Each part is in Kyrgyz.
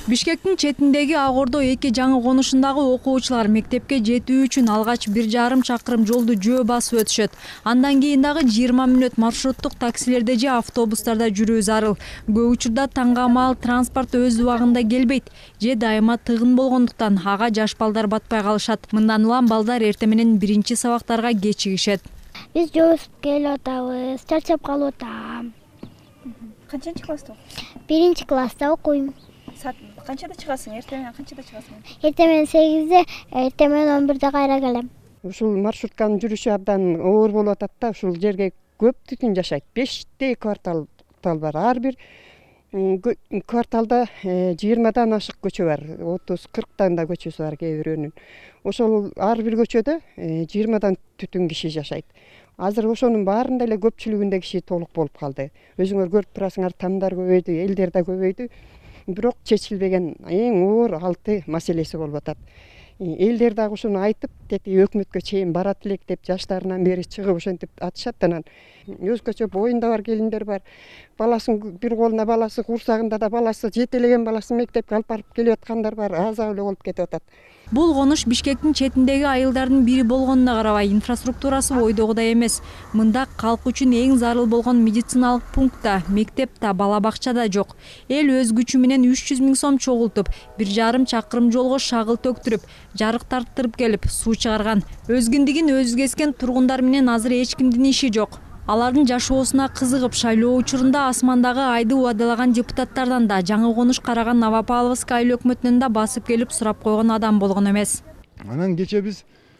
Бишкектин четиндеги Ак Ордо 2 жаңы конушундагы окуучулар мектепке жетүү үчүн алгач 1,5 чакырым жолду жөө басып өтүшөт. Андан кийин дагы 20 мүнөт маршруттук таксилерде же автобустарда жүрүү зарыл. Көп учурда таңга маал транспорт өз убагында келбейт же дайыма тыгын болгондуктан ага жаш балдар батпай калышат. Мындан улам балдар эртең менен биринчи сабактарга кечигишет. Биз жөөсүп келип атабыз, чарчап калып атам. Канчанчы класста окуйсуң? 1-класста окуйм. Саат канчада чыгасың? Эртең менен канчада чыгасың? Эртең менен 8-де, эртең менен 11-де кайра келем. Ушул маршрутканын жүрүшү абдан оор болуп атат да, ушул жерге көп түтүн жашайт. 5 квартал бар. Ар бир кварталда 20дан ашык көчө бар. 30-40тан да көчөсү бар кээ бирөөнүн. Ошол ар бир көчөдө 20дан түтүн киши жашайт. Азыр ошонун баарында эле көпчүлүгүндө киши толук болуп калды. Өзүңөр көрүп турасыңар, тамдар көбөйдү, элдер да көбөйдү. Бирок чечилбеген эң оор 6 маселеси болуп атат. Элдер дагы ушуну айтып, тети өкмөткө чейин барат элек деп жаштарынан бери чыгып ошентип атышат. Анан өзгөчө боюнда бар келиндер бар. Баласын бир колуна баласы, курсагында да баласы, жетелеген баласын мектепке алып барып келип аткандар бар. Азап эле болуп кетип атат. Бул конуш Бишкектин четиндеги айылдардын бири болгонуна карабай, инфраструктурасы ойдогудай эмес. Мында калк үчүн эң зарыл болгон медициналык пункт да, мектеп да, бала бакча да жок. Эл өз күчү менен 300 000 сом чогултуп, 1,5 чакырым жолго шагыл төктүрүп, жарык тарттырып келип, суу чыгарган. Өзгүндүгүн өзү кескен тургундар менен азыр эч кимдин иши жок. Алардын жашоосуна кызыгып, шайлоо учурунда асмандагы айды убадалаган депутаттардан да, жаңы конуш караган Новопавловск айыл өкмөтүнөн да басып келип сурап койгон адам болгон эмес. Анан кече биз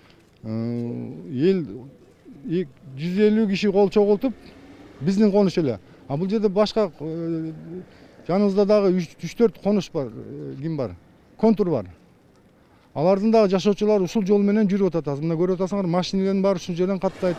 эл 150 киши кол чогултуп, биздин конуш эле. А бул жерде башка жаныбызда дагы 3-4 конуш бар, ким бар? Контур бар. Алардын дагы жашоочулар ушул жол менен жүрүп атат. Мына көрүп атасыңар, машиналардын баары ушул жерден каттайт.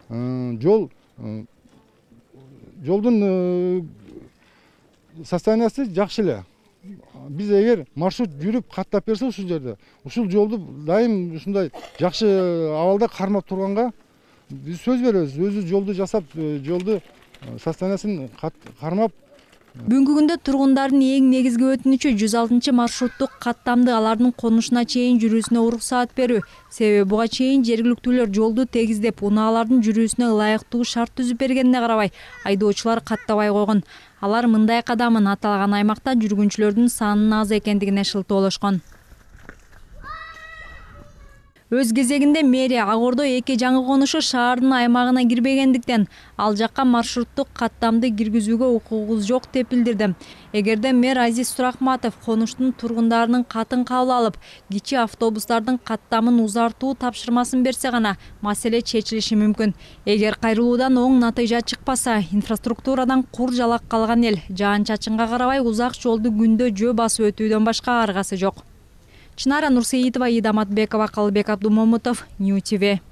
Жолдун состояниясы жакшы эле. Биз эгер маршрут жүрүп каттап берсе ушул жерде, ушул жолду дайым ушундай жакшы абалда кармап турганга биз сөз беребиз. Өзү жолду жасап, жолду состояниясын кармап. Бүгүнкү күндө тургундардын эң негизги өтүнүчү 106 маршруттук каттамды алардын конушуна чейин жүрүүсүнө уруксаат берүү. Себеби буга чейин жергиликтүүлөр жолду тегиздеп, унаалардын жүрүүсүнө ылайыктуу шарт түзүп бергенине карабай, айдоочулар каттабай койгон. Алар мындай кадамын аталган аймакта жүргүнчүлөрдүн санынын аз экендигине шылтоолошкон. Өз кезегинде мэрия Ак Ордо 2 жаңы конушу шаардын аймагына кирбегендиктен, ал жакка маршруттук каттамды киргизүүгө укугубуз жок деп билдирди. Эгерде мэр Азиз Сурахматов конуштун тургундарынын катын кабыл алып, кичи автобустардын каттамын узартуу тапшырмасын берсе гана маселе чечилиши мүмкүн. Эгер кайрылуудан оң натыйжа чыкпаса, инфраструктурадан кур жалак калган эл жаан-чачынга карабай узак жолду күндө жөө басып өтүүдөн башка аргасы жок. Чынара Нурсеитова, Ида Матбекова, Калыбек Абдумомутов, Нью ТВ.